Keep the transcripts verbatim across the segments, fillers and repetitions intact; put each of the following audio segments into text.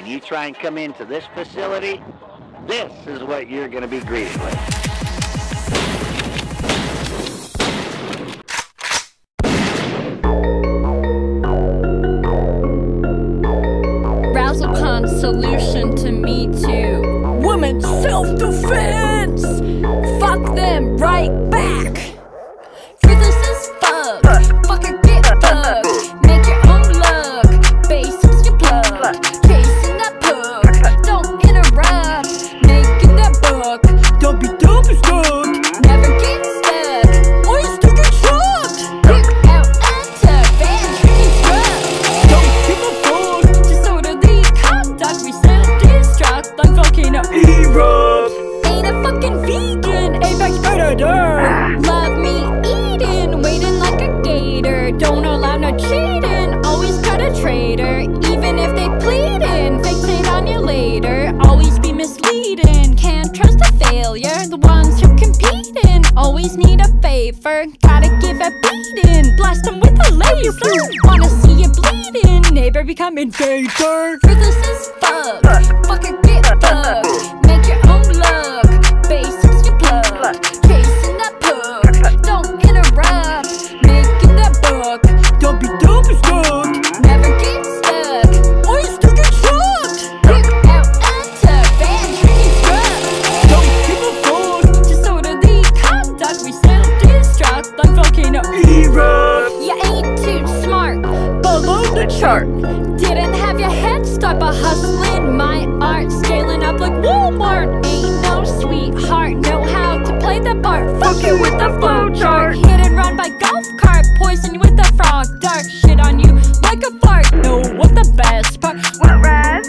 and you try and come into this facility, this is what you're going to be greeted with. Razzlekhan's solution to Me Too. Women's self-defense! Fuck them right back! Ruthless as fuck, fucker get fucked. Make your own luck, basics you plug. Chasing that puck, don't interrupt. Making that buck, don't be dumb as fuck. Never get stuck, or you still get shocked. Kick out enter, ban drinking drugs. Don't give a fuck, disorderly conduct. We self-destruct like volcano erupts. Ain't a fucking vegan, apex predator. Love me eating, waiting like a gator. Don't allow no cheating, always cut a traitor. Even if they pleading, fixate on you later. Always be misleading, can't trust a failure. The ones who competing always need a favor. Gotta give a beating, blast them with a laser. Wanna see you bleeding, neighbor become invader. Ruthless as fuck, fucker get fucked. Make your own luck, basics you plug. Chasing that puck, don't interrupt. Making that buck, don't be dumb as fuck. Never get stuck, or you still get shocked. Kick out enter, ban drinking drugs. Don't give a fuck, disorderly conduct. We self-destruct like volcano erupts. You ain't too smart, below the chart. Didn't have your head start by hustling my art. Scaling up like Walmart, ain't no sweetheart. Know how to play the part, fuck you with the flow chart. Hit and run by golf cart, poison you with the frog dart. Shit on you like a fart, know what the best part. What, Raz?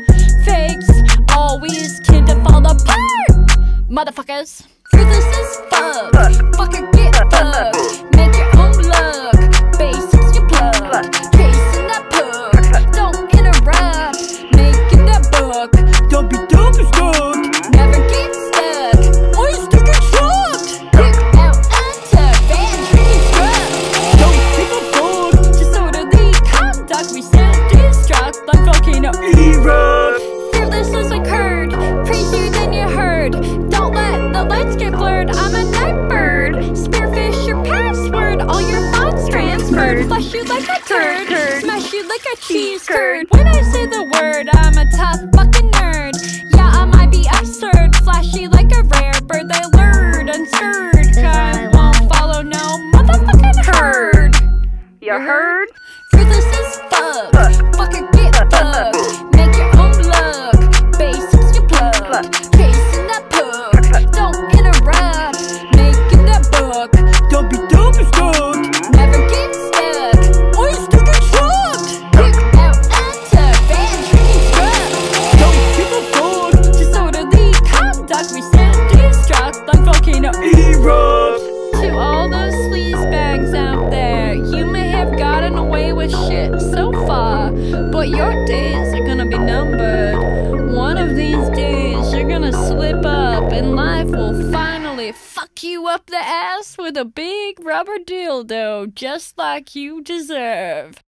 Fakes always tend to fall apart, motherfuckers. Ruthless as fuck, fucker get fucked. Make your own luck, basics you plug. Chasing that puck, don't interrupt. Making that buck, don't be dumb as fuck. Never get stuck, or you still get shocked. Kick out enter, ban drinking drugs. Don't give a fuck, disorderly conduct. We self-destruct like volcano erupts. Fearless as a curd, crazier than you heard. Don't let the lights get blurred, I'm a night bird. Spearfish your password, all your thoughts transferred. Flush you like a turd, smash you like a cheese curd. When I say the word, I'm a tough fucking nerd. Yeah, I might be absurd, flashy like a rare bird. They lured, unstirred, kind won't follow no motherfucking herd. You heard? Ruthless as fuck, fucker get fucked. Make your own luck, basics you plug. Chasing that puck, don't interrupt. Making that buck, don't be dumb as fuck. Never get stuck, or you still get shocked. Kick out enter, ban drinking drugs. Don't give a fuck, disorderly conduct. We self-destruct like volcano erupts. To all those sleazebags out there, you may have gotten away with shit so far, but your days are gonna be numbered. One of these days you're gonna slip up and life will finally fuck you up the ass with a big rubber dildo just like you deserve.